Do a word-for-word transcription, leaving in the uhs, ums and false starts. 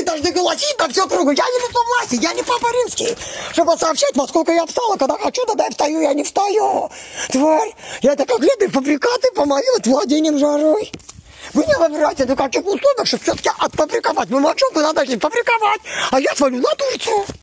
должны голосить на всю округу. Я не лицо власти, я не Папа Римский. Чтобы сообщать, во сколько я встала, когда хочу, тогда я встаю, я не встаю. Тварь, я это как летные фабрикаты помогу от владением жарой. Вы не выбираете до каких условиях, чтобы все-таки отфабриковать. Мы молчим, вы надо фабриковать, а я свалю на Турцию.